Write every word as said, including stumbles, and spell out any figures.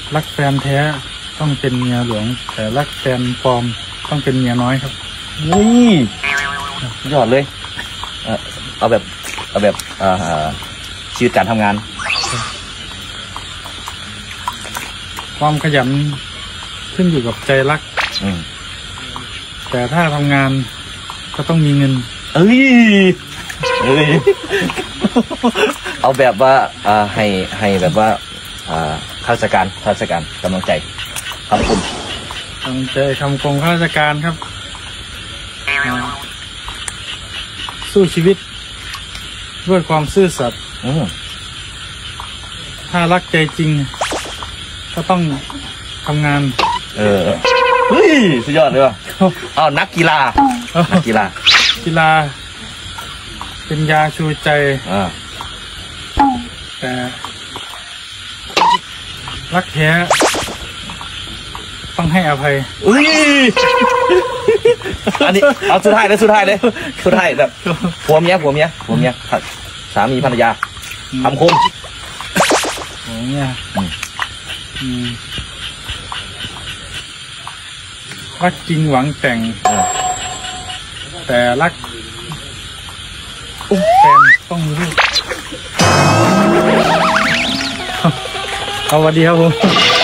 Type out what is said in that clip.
รักแฟนแท้ต้องเป็นเมียหลวงแต่รักแฟนปลอมต้องเป็นเมียน้อยครับนี่ยอดเลยเออเอาแบบเอาแบบอ่าชีวิตการทำงานความขยันขึ้นอยู่กับใจรักแต่ถ้าทำงานก็ต้องมีเงินเอ้ยเอ้ยเอาแบบว่าอ่าให้ให้แบบว่าอ่าข้าราชการข้าราชการกำลังใจคำคมกำลังใจคำคมข้าราชการครับสู้ชีวิตด้วยความซื่อสัตย์ถ้ารักใจจริงก็ต้องทำงานเออเฮ้ยสุดยอดเลยว่ะเอานักกีฬานักกีฬากีฬาเป็นยาชูใจแต่รักแท้ต้องให้อภัยอุ้ยอันนี้เอาสุดท้ายเลยสุดท้ายเลยสุดท้ายแบบผัวเมียผัวเมียผัวเมียสามีภรรยาคำคมผัวเมียรักจริงหวังแต่งแต่รักแฟนต้องมีลูกเอาสวัสดีครับผม